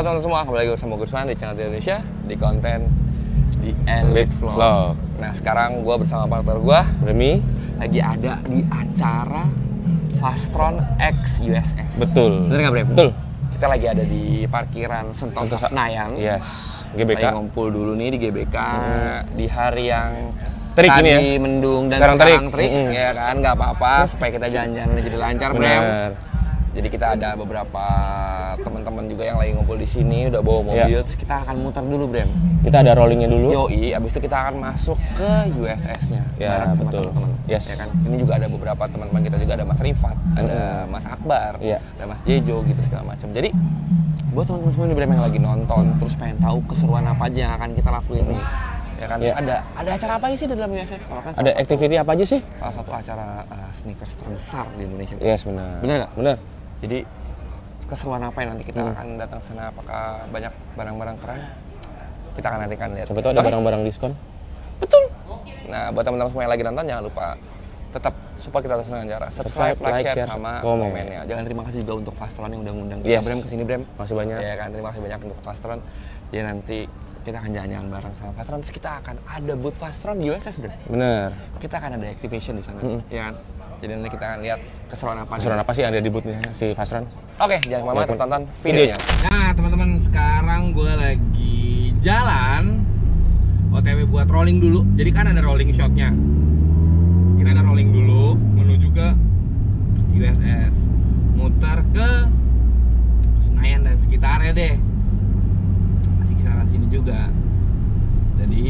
Halo teman-teman semua, kembali lagi bersama gue Rusman di channel Indonesia di konten di Elite Vlog. Nah sekarang gue bersama partner gue Remy lagi ada di acara Fastron X USS. Betul. Bener nggak Brem? Betul. Kita lagi ada di parkiran Sentosa Senayan. Yes. GBK. Lagi ngumpul dulu nih di GBK di hari yang Terik tadi ini ya? mendung dan Sekarang sekarang terik. terik, ya kan? Nggak apa-apa supaya kita jalan-jalan jadi lancar, Brem. Bener. Jadi kita ada beberapa teman-teman juga yang lagi ngumpul di sini, udah bawa mobil, terus kita akan muter dulu, Brem. Kita ada rollingnya dulu. Yoi, abis itu kita akan masuk ke USS-nya Ya, bareng sama betul. teman-teman. Yes. Ya kan? Ini juga ada beberapa teman-teman kita juga, ada Mas Rifat, ada Mas Akbar, Iya. ada Mas Jejo gitu segala macam. Jadi buat teman-teman semua nih Brem yang lagi nonton, terus pengen tahu keseruan apa aja yang akan kita lakuin nih. Ya kan? Terus Iya. ada acara apa sih di dalam USS? Soalnya kan Ada activity apa aja sih? salah satu acara sneakers terbesar di Indonesia. Yes, benar. Bener nggak? Bener. Jadi keseruan apa yang nanti kita akan datang ke sana? Apakah banyak barang-barang keren? Kita akan nanti lihat. Siapa tahu ada Oke? barang-barang diskon. Betul. Nah, buat teman-teman semua yang lagi nonton jangan lupa tetap support kita terus dengan cara subscribe, like, share, sama komennya. Jangan terima kasih juga untuk Fastron yang udah ngundang kita, Yes. Brem, kesini Brem. Masih banyak. Ya kan, terima kasih banyak untuk Fastron. Jadi nanti kita akan jalan-jalan bareng sama Fastron. Terus kita akan ada booth Fastron di USS, Brem. Bener. Kita akan ada activation di sana, ya kan. Jadi nanti kita akan lihat keseruan apa. Keseruan apa sih yang ada di boothnya si Fastron? Oke, jangan kemana-mana, Oke. tonton videonya. Nah teman-teman, sekarang gue lagi jalan OTW buat rolling dulu. Jadi kan ada rolling shotnya. Kita ada rolling dulu menuju ke USS, muter ke Senayan dan sekitarnya deh, masih kisaran sini juga. Jadi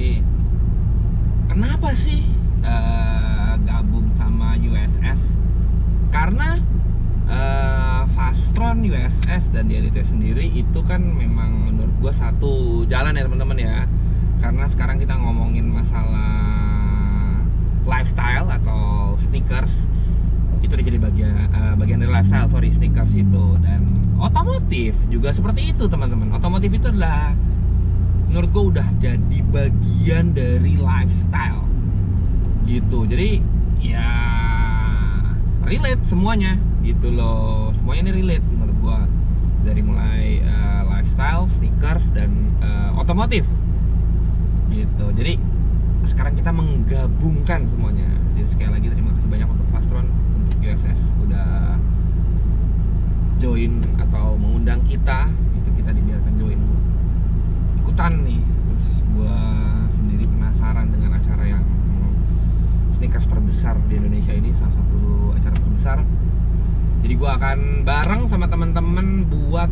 kenapa sih gabung sama USS? Karena Fastron, USS, dan di Elite sendiri itu kan memang menurut gua satu jalan ya teman-teman ya. Karena sekarang kita ngomongin masalah lifestyle atau sneakers, itu udah jadi bagian dari lifestyle, sneakers itu. Dan otomotif juga seperti itu teman-teman. Otomotif itu adalah menurut gua udah jadi bagian dari lifestyle gitu. Jadi ya relate semuanya gitu loh, semuanya ini relate menurut gua, dari mulai lifestyle, sneakers, dan otomotif gitu. Jadi sekarang kita menggabungkan semuanya. Jadi sekali lagi terima kasih banyak untuk Fastron, untuk USS udah join atau mengundang kita. Itu kita dibiarkan join ikutan nih. Terus gua sendiri penasaran dengan acara yang sneakers terbesar di Indonesia ini, salah satu acara terbesar. Jadi gua akan bareng sama teman-teman buat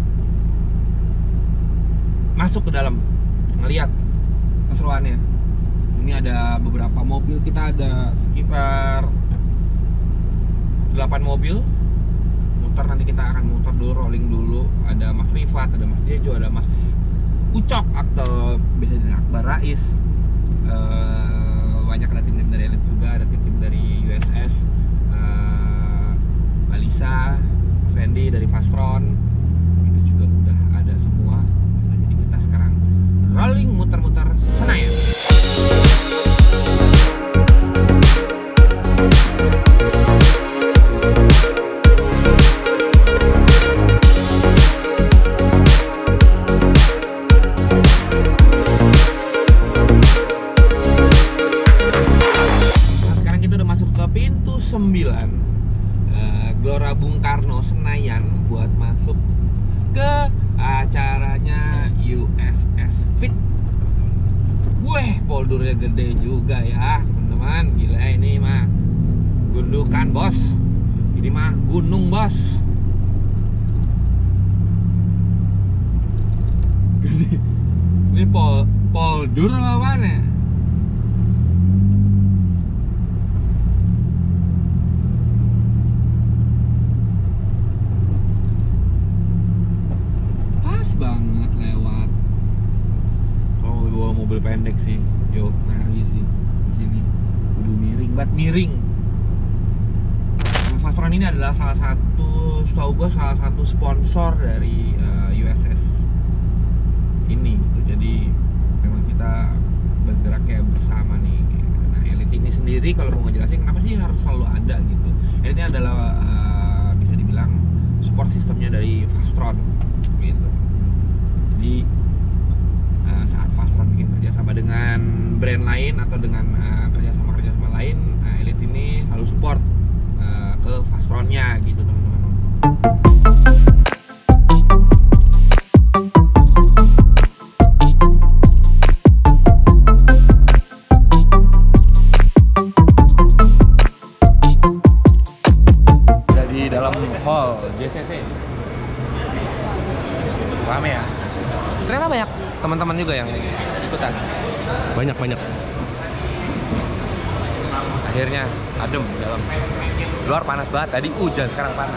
masuk ke dalam, ngeliat keseruannya. Ini ada beberapa mobil, kita ada sekitar 8 mobil. Muter, nanti kita akan muter dulu, rolling dulu. Ada Mas Rifat, ada Mas Jejo, ada Mas Ucok atau biasa dengan Akbar Rais. Banyak, ada tim-tim dari Elite juga, ada tim-tim dari USS, Alisa, Mas Randy dari Fastron, itu juga udah ada semua. Nah, jadi kita sekarang rolling muter-muter Senayan. Pintu 9 Gelora Bung Karno Senayan buat masuk ke acaranya USS Fit. Weh, poldurnya gede juga ya teman-teman. Gila, ini mah gundukan bos, ini mah gunung bos. Ini poldur apa mana? Banget lewat. Kalau bawa mobil pendek sih, yo ngari sih di sini. Kudu miring, miring. Nah, Fastron ini adalah salah satu, setahu gue salah satu sponsor dari USS ini. Gitu. Jadi memang kita bergerak kayak bersama nih. Nah, Elite ini sendiri kalau mau ngejelasin kenapa sih harus selalu ada gitu. Elite ini adalah bisa dibilang support sistemnya dari Fastron gitu. Jadi saat Fastron bikin kerjasama dengan brand lain atau dengan kerjasama lain, Elite ini selalu support ke Fastronnya gitu teman-teman. Di dalam hall JCC rame ya, ternyata banyak teman-teman juga yang ikutan. Banyak. Akhirnya adem dalam. Luar panas banget, tadi hujan, sekarang panas.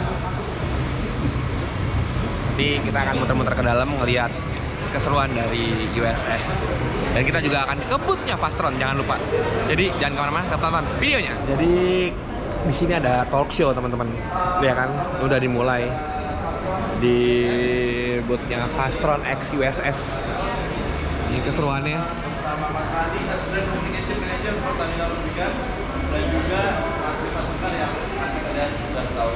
Nanti kita akan muter-muter ke dalam ngelihat keseruan dari USS. Dan kita juga akan ke booth-nya Fastron, jangan lupa. Jadi jangan kemana-mana, tetap tonton videonya. Jadi di sini ada talk show teman-teman, ya kan? Udah dimulai di booth-nya Fastron X USS. Ini keseruannya. Dan juga pasukan yang masih kalian sudah tahu.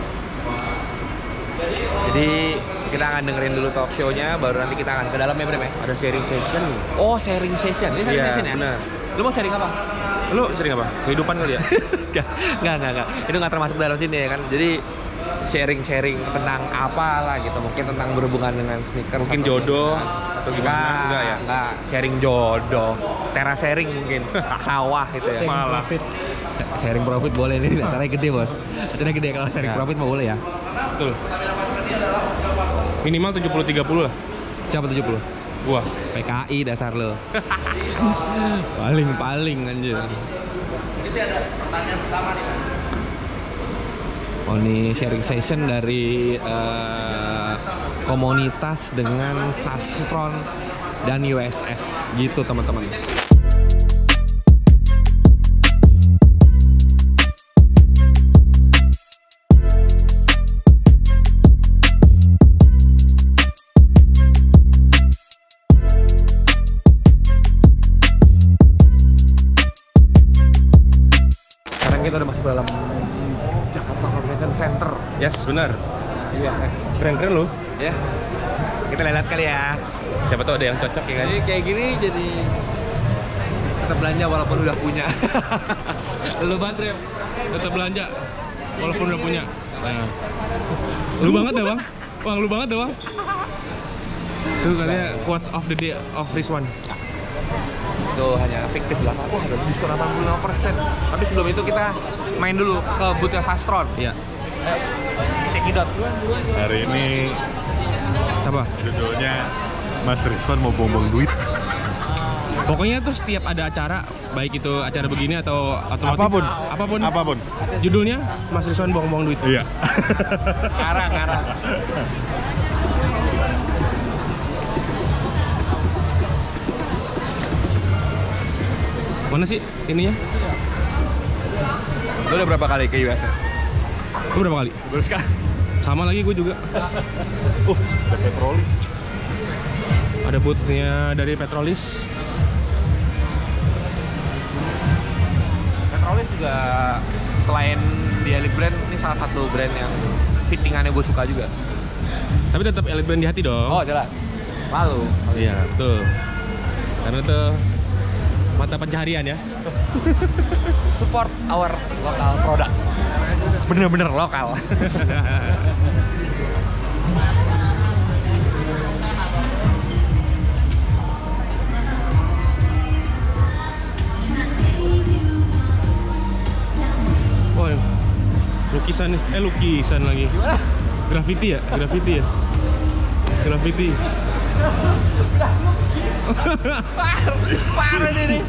Jadi kita akan dengerin dulu talk show-nya, baru nanti kita akan ke dalamnya berapa ya? Ada sharing session. Oh, sharing session. Ini sharing session ya? Benar. Lu mau sharing apa? Lu sharing apa? Kehidupan kali ya? Enggak. Itu nggak termasuk dalam sini ya kan. Jadi sharing tentang apa lah gitu. Mungkin tentang berhubungan dengan sneakers. Mungkin jodoh atau gimana? Enggak ya? Enggak, sharing jodoh. Teras sharing mungkin. Sawah gitu ya. Malah. Sharing profit boleh nih. Acaranya gede, Bos. Acaranya gede, kalau sharing profit mah boleh ya. Betul. Minimal 70-30 lah. Siapa 70? Gua. PKI dasar lo. paling anjir. Ini sih ada pertanyaan pertama nih, Mas. Oh, ini sharing session dari komunitas dengan Fastron dan USS gitu teman-teman. Kita udah masuk dalam Jakarta Convention Center. Yes, benar. USS. Keren-keren lu. Ya. Kita lihat kali ya. Siapa tahu ada yang cocok ya kan? Jadi kayak gini jadi tetap belanja walaupun udah punya. Lu banget, Rem. Tetap belanja walaupun udah punya. Nah. Lu banget dah, Bang. Bang, lu banget dah, Bang. Tuh katanya quotes of the day of Rizwan. Itu hanya fiktif lah. Wah, ada diskon 85%. Tapi sebelum itu kita main dulu ke booth-nya Fastron. Iya. Cekidot. Hari ini Apa? judulnya Mas Rizwan mau buang-buang duit. Pokoknya tuh setiap ada acara, baik itu acara begini atau otomotif, apapun. Judulnya Mas Rizwan buang-buang duit. Iya. Ngarang. Mana sih ininya? Lu udah berapa kali ke USS? Lu berapa kali? Baru sekali. Sama lagi gue juga. Ada Petrolis. Ada booth-nya dari Petrolis. Petrolis juga selain di Elite Brand, ini salah satu brand yang fittingannya gue suka juga. Tapi tetap Elite Brand di hati dong. Oh, jelas. Lalu. Iya, betul. Karena itu mata pencaharian ya. Support our local product. Bener-bener lokal. Oh, lukisan nih. Lukisan lagi. Gimana? Graffiti ya? Graffiti. Parah nih.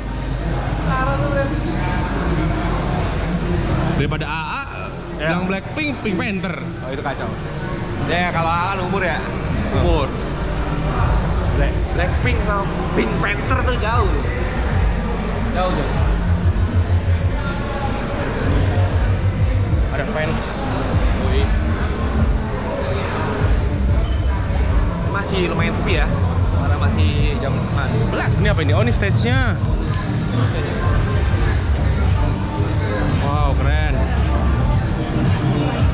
Daripada AA yang Blackpink, Pink Panther. Oh, itu kacau. Ya kalau kan umur ya. Umur. Blackpink sama Pink Panther tuh jauh. Jauh. Ada fans. Masih lumayan sepi ya. Karena masih jam 12. Ini apa ini? Oh, ini stage-nya. Wow, keren.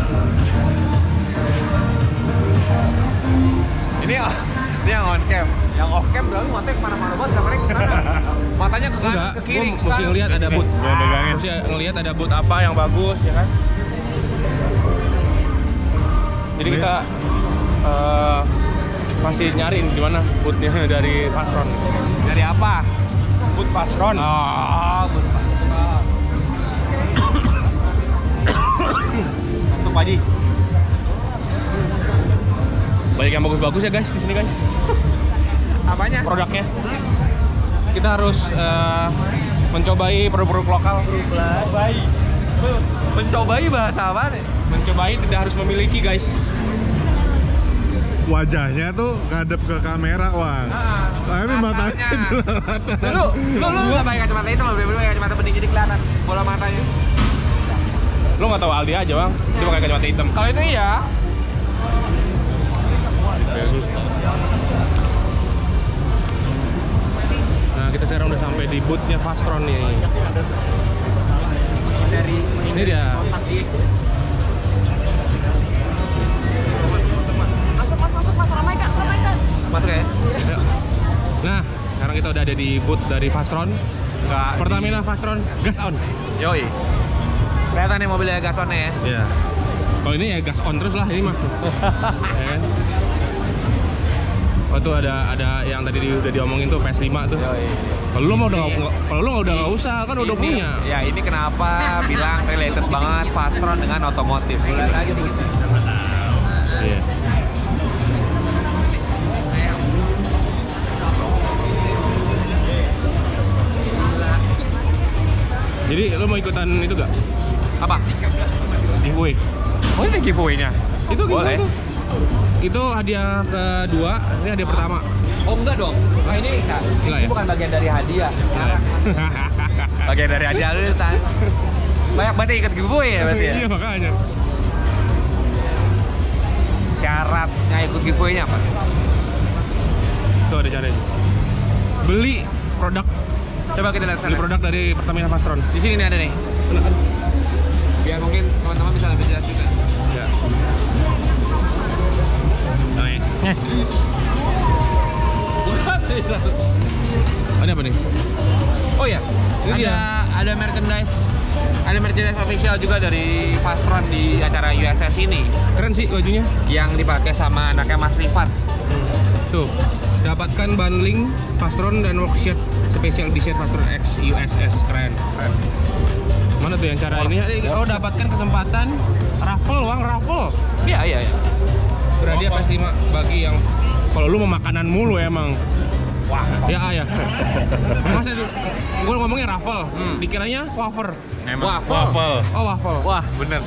Ini yang on cam. Yang off cam berarti matanya kemana-mana banget, kameranya ke sana. Matanya ke kanan, Enggak, ke kiri. gua mesti ngelihat ada boot. Jangan pegangin. Mesti ngelihat ada boot apa yang bagus, ya kan? Jadi kita masih nyariin di mana bootnya dari Fastron. Dari apa? Boot Fastron. Oh, betul. Untuk Pak Haji. Banyak yang bagus-bagus ya guys di sini guys. Apanya? Produknya. Kita harus mencobai produk-produk lokal. Mencobai bahasa apa nih? Mencobai tidak harus memiliki guys. Wajahnya tuh ngadep ke kamera, Wang. Tapi matanya jelalatan. Lu nggak pakai kacamata itu, lebih pakai kacamata bening jadi kelihatan bola matanya. Lu nggak tahu Aldi aja bang, dia pakai kacamata hitam. Kalau itu iya. Nah kita sekarang udah sampai di bootnya Fastron nih. Ini dia. Masuk, ramai kak. Masuk ya? Ya. Nah sekarang kita udah ada di boot dari Fastron. Pertamina Fastron gas on. Yoi. Kelihatan nih mobilnya gas on ya. Iya. Kalau ini ya gas on terus lah ini mah. Ya kan? Oh tuh ada yang tadi udah diomongin tuh PS5 tuh. Kalau lu mau udah nggak usah kan udah punya. Ya ini kenapa bilang related banget Fastron dengan otomotif. Lihat aja dikit. Iya. Jadi lu mau ikutan itu gak? Apa? Giveaway. Oh ini giveaway-nya? Itu boleh. giveaway tuh. Itu hadiah kedua, ini hadiah pertama. Oh enggak dong. Nah ini enggak. Enggak Ini ya? bukan bagian dari hadiah. Bagian dari hadiah lu tanya. Banyak berarti ikut giveaway ya berarti ya? Iya makanya. Syaratnya ikut giveaway-nya apa? Tuh ada caranya. Beli produk Coba kita lihat Beli sana. produk dari Pertamina Fastron. Di sini nih ada nih. Biar mungkin teman-teman bisa lebih jelas juga. Ya. Oke. Ini apa nih? Oh iya, Ini dia. ada merchandise official juga dari Fastron di acara USS ini Keren sih bajunya. yang dipakai sama anaknya Mas Rifat. Tuh, dapatkan bundling Fastron dan worksheet special edition Fastron X USS. Keren. Mana tuh yang cara ini? Oh, dapatkan kesempatan raffle, Wang, raffle. Iya. Berhadiah PS5 bagi yang kalau lu mau makanan mulu emang. Wah, Ya. Masa gue ngomongnya raffle, dikiranya wafer. Waffle. Oh, waffle. Wah, bener.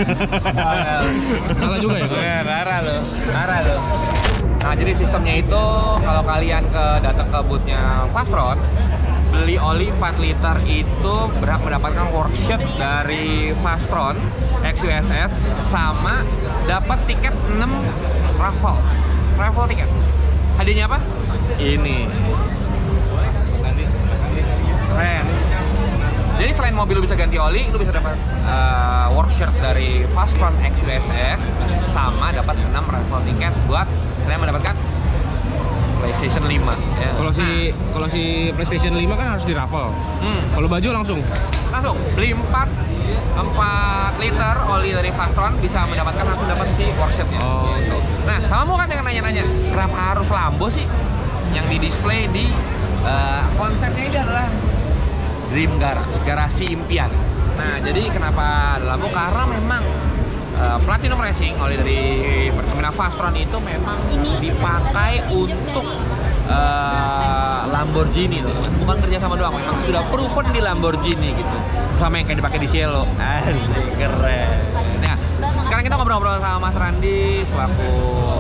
Salah juga ya? Bener, parah lo. Nah, jadi sistemnya itu kalau kalian datang ke boothnya Fastron, beli oli 4 liter itu berhak mendapatkan worksheet dari Fastron XUSS sama dapat tiket 6 raffle tiket. Hadiahnya apa? Ini. Keren. Jadi selain mobil lu bisa ganti oli, lu bisa dapat worksheet dari Fastron XUSS sama dapat 6 raffle tiket buat kalian mendapatkan PlayStation 5 ya. Kalau si PlayStation 5 kan harus di raffle. Kalau baju langsung. Langsung beli 4 liter oli dari Fastron bisa mendapatkan langsung dapat si worksheetnya. Oh. Gitu. Nah, kamu kan yang nanya-nanya, kenapa harus Lambo sih yang di display di konsepnya ini adalah Dream Garasi Impian. Nah, jadi kenapa ada Lambo? Karena memang Platinum Racing oli dari Pertamina Fastron itu memang dipakai untuk Lamborghini loh, bukan kerja sama doang, memang sudah proven di Lamborghini gitu, sama yang kayak dipakai di Cielo. Asik, keren. Nah, sekarang kita ngobrol-ngobrol sama Mas Randi selaku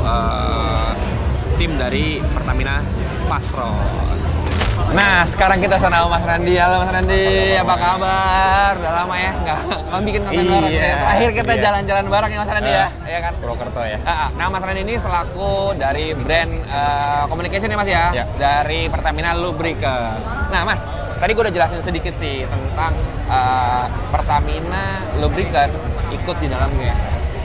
tim dari Pertamina Fastron. Nah, sekarang kita sama Mas Randi. Halo Mas Randi, apa kabar? Udah lama ya nggak bikin konten bareng. Terakhir kita jalan-jalan bareng ya Mas Randi ya, iya kan? Purwokerto ya. Nah, Mas Randi ini selaku dari brand communication ya Mas ya, dari Pertamina Lubricant. Nah Mas, tadi gue udah jelasin sedikit sih tentang Pertamina Lubricant ikut di dalam USS.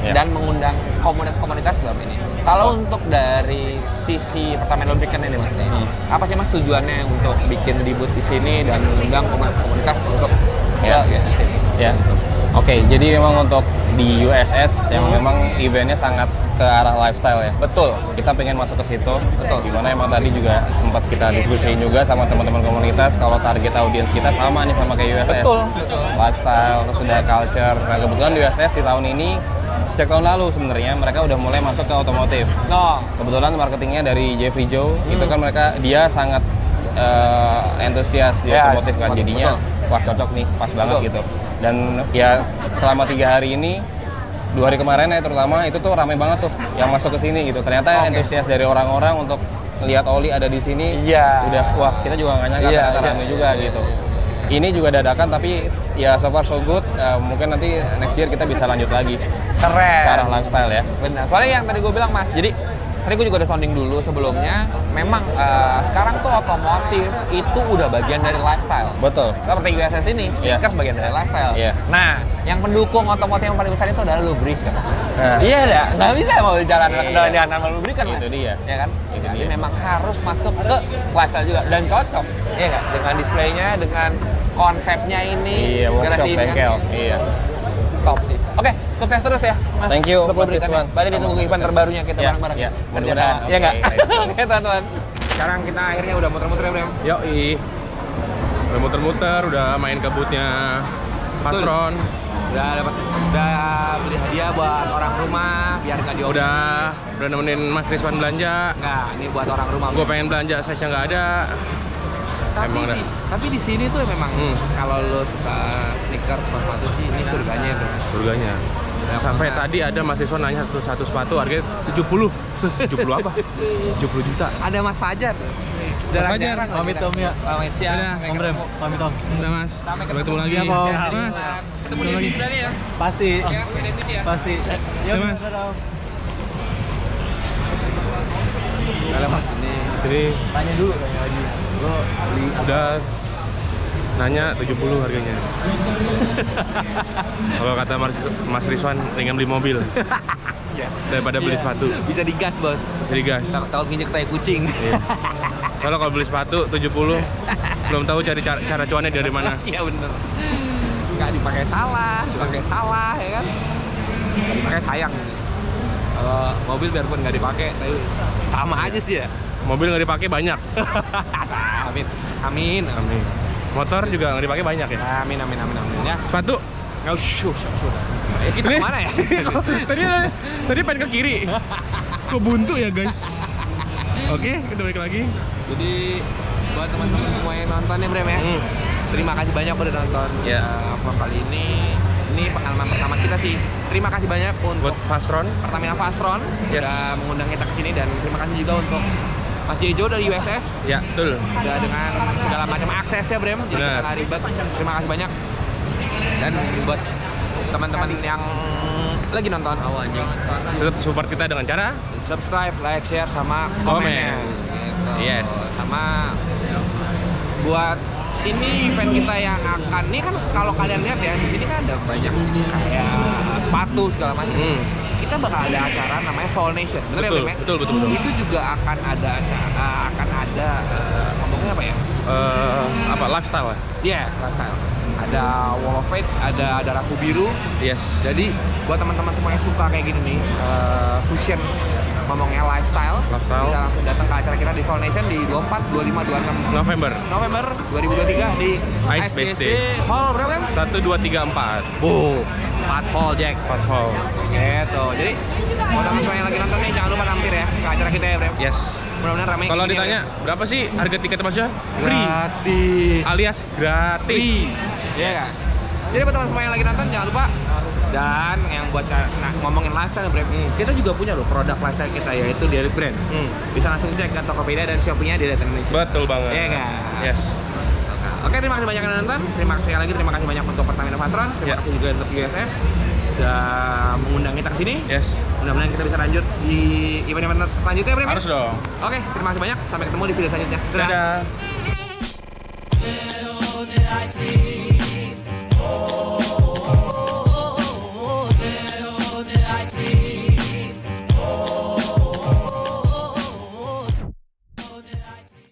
dan mengundang komunitas-komunitas dalam ini. Kalau untuk dari sisi Pertamina Lubricant ini Mas, apa sih Mas tujuannya untuk bikin debut di sini dan mengundang komunitas-komunitas untuk USS ini? Ya. Oke, jadi memang untuk di USS yang memang eventnya sangat ke arah lifestyle ya. Betul. Kita pengen masuk ke situ. Betul. Dimana emang tadi juga sempat kita diskusiin juga sama teman-teman komunitas kalau target audiens kita sama nih sama kayak USS. Betul. Lifestyle, terus udah culture. Nah kebetulan di USS di tahun ini sejak tahun lalu sebenarnya mereka udah mulai masuk ke otomotif. Kebetulan marketingnya dari Jeffrey Joe itu kan dia sangat antusias di otomotif kan, jadinya wah cocok nih, pas banget gitu. Dan ya selama 3 hari ini, 2 hari kemarin ya terutama itu tuh ramai banget tuh yang masuk ke sini gitu. Ternyata antusias dari orang-orang untuk lihat Oli ada di sini, udah wah kita juga nggak nyangka ternyata ramai juga gitu. Ini juga dadakan tapi ya so far so good. Mungkin nanti next year kita bisa lanjut lagi. Keren. Ke arah lifestyle ya. Benar. Soalnya yang tadi gue bilang Mas, jadi tadi gue juga udah sounding dulu sebelumnya, memang sekarang tuh otomotif itu udah bagian dari lifestyle. Betul. Seperti USS ini, stickers bagian dari lifestyle. Nah, yang pendukung otomotif yang paling besar itu adalah lubricant. Iya dah, nggak bisa mau jalan tanpa lubricant Mas. Itu dia. Ya kan? Itu Jadi dia. memang harus masuk ke lifestyle juga dan cocok. Iya nggak? Dengan displaynya, dengan konsepnya ini. Iya, workshop garasi bengkel. kan? Iya. Top sih. Oke, sukses terus ya, Mas. Thank you, Untuk Mas lubricant. Rizwan. Berarti ditunggu event terbarunya kita bareng-bareng. Iya, mudah-mudahan. Iya nggak? Oke, let's go. Oke, teman-teman. Sekarang kita akhirnya udah muter-muter ya, Bram. Yoi. Udah muter-muter, udah main ke booth-nya Pastron. Udah beli hadiah buat orang rumah biar nggak diomongin. Udah nemenin Mas Rizwan belanja. Nggak, ini buat orang rumah. Gue pengen belanja, size-nya nggak ada. Tapi di sini tuh memang kalau lo suka sneakers sepatu sih ini surganya itu. Surganya. Sampai tadi ada Mas Rizwan nanya satu sepatu harganya 70. 70 apa? 70 juta. Ada Mas Fajar. Mas Fajar, pamit Om ya. Pamit siang. Om Rem, pamit Om. Udah Mas. Sampai ketemu lagi. Siap, Om. Mas. Ketemu di bis berarti ya? Pasti. Ya, ya. Pasti. Ya Mas. Kalau Mas Sini. tanya dulu lagi. Lo beli Udah nanya 70 harganya. Kalau kata Mas Rizwan, pengen beli mobil daripada beli sepatu. Bisa digas, Bos. Bisa digas. Tahu nginjek tai kucing. Iya. Soalnya kalau beli sepatu 70 belum tahu cari cara cuannya dari mana. Iya bener. Nggak dipakai salah ya kan? Nggak dipakai sayang. Kalau mobil biarpun nggak dipakai, tapi sama aja sih ya. Mobil nggak dipakai banyak. Amin. Motor juga nggak dipakai banyak ya. Amin ya. Sepatu Nggak sudah. Kita Ini- kemana ya? tadi pengen ke kiri. Kok buntu ya guys. Oke, kita balik lagi. Jadi buat teman-teman semua yang nonton ya Brem ya. Terima kasih banyak udah nonton vlog kali ini. Ini pengalaman pertama kita sih. Terima kasih banyak untuk Buat Pastron. Pertamina Pastron udah mengundang kita ke sini dan terima kasih juga untuk Mas Jejo dari USS. Ya, betul. Udah dengan segala macam aksesnya Brem. Jadi kita nggak ribet. Terima kasih banyak. Dan buat teman-teman yang lagi nonton Tetap support kita dengan cara subscribe, like, share, sama Komen. komennya. Gitu. Yes. Sama buat ini event kita yang akan ini kan kalau kalian lihat ya di sini kan ada banyak kayak sepatu segala macam. Kita bakal ada acara namanya Soul Nation. Bener Betul, ya, Bem, ya? betul. Itu juga akan ada acara ngomongnya apa ya? Lifestyle ya? Iya, lifestyle. Ada Wall of Fates, ada Raku Biru. Yes. Jadi buat teman-teman semua yang suka kayak gini nih, fusion ngomongnya lifestyle, bisa langsung datang ke acara kita di Soul Nation di 24, 25, 26 November 2023 di Ice BSD. Hall berapa? 1, 2, 3, 4. 4 hall Jack. 4 hall. Gitu. Jadi buat teman-teman yang lagi nonton nih jangan lupa mampir ya ke acara kita ya, Bro. Yes. Mudah-mudahan ramai. Kalau ditanya berapa sih harga tiket masuknya? Free. Gratis. Alias gratis. Iya kan? Jadi buat teman semua yang lagi nonton jangan lupa. Dan yang buat ngomongin lifestyle Brand, kita juga punya loh produk lifestyle kita yaitu Daily Brand. Bisa langsung cek ke Tokopedia dan Shopee-nya di Indonesia. Betul banget. Iya kan? Yes. Oke, terima kasih banyak yang nonton. Terima kasih sekali lagi, terima kasih banyak untuk Pertamina Pastron. Terima kasih juga untuk USS sudah mengundang kita ke sini. Yes. Mudah-mudahan kita bisa lanjut di event-event selanjutnya, Brem. Harus dong. Oke, terima kasih banyak. Sampai ketemu di video selanjutnya. Dadah.